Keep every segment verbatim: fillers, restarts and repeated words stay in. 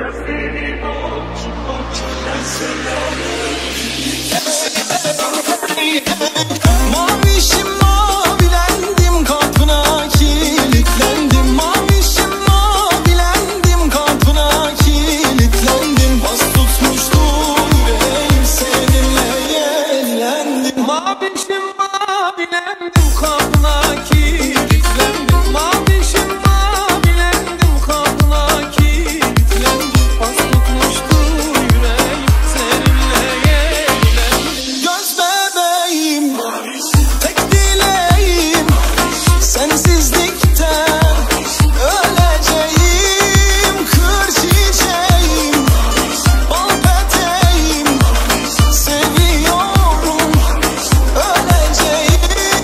Mavişim mavilendim, kapına kilitlendim. Mavişim mavilendim, kapına kilitlendim. Bas tutmuştu yüreğim, seninle yenilendim. Mavişim mavilendim, kapına kilitlendim. Mavişim mavilendim, kapına kilitlendim. Bas tutmuştu yüreğim, seninle yenilendim. Göz bebeğim, tek dileğim sensizlikten öleceğim. Kır çiçeğim, bal peteğim, seviyorum, öleceğim.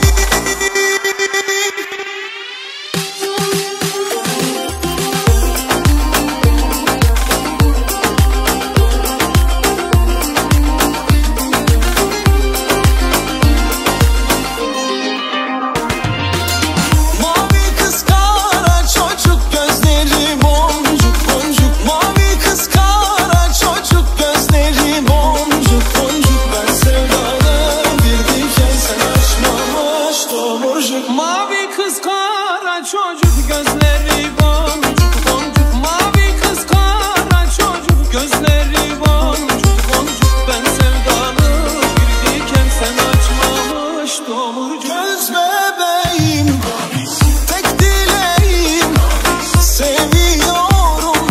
Mavi kız kara çocuk, gözleri boncuk boncuk. Mavi kız kara çocuk, gözleri boncuk boncuk. Ben sevdalı bir diken, sen açmamış tomurcuk. Mavi kız kara çocuk, gözleri boncuk boncuk. Mavi kız kara çocuk, gözleri boncuk boncuk. Ben sevdalı bir diken, sen açmamış tomurcuk. Göz bebeğim, tek dileğim seviyorum,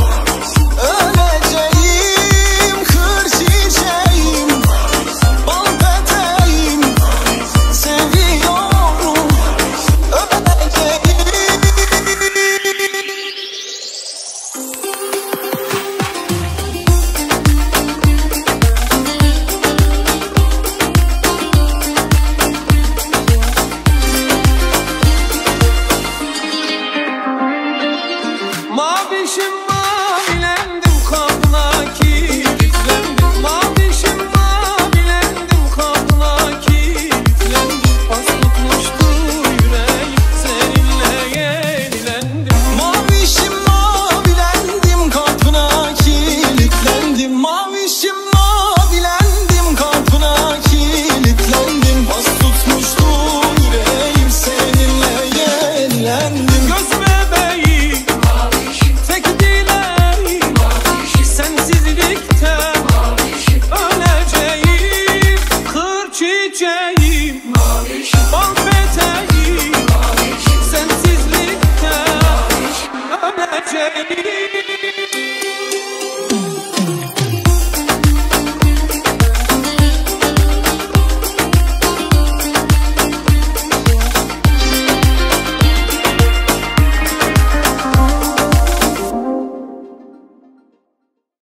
öleceğim. Kır çiçeğim, bal peteğim, seviyorum, öleceğim. Mavişim mavilendim, kapına kilitlendim. Mavişim mavilendim, kapına kilitlendim. Bas tutmuştu yüreğim, seninle yenilendim. Mavişim mavilendim, kapına kilitlendim. Mavişim mavilendim, kapına kilitlendim. Bas tutmuştu yüreğim, seninle yenilendim. Göz bebeğim, tek dileğim sensizlikten öleceğim. Kır çiçeğim, bal peteğim, sensizlikten öleceğim.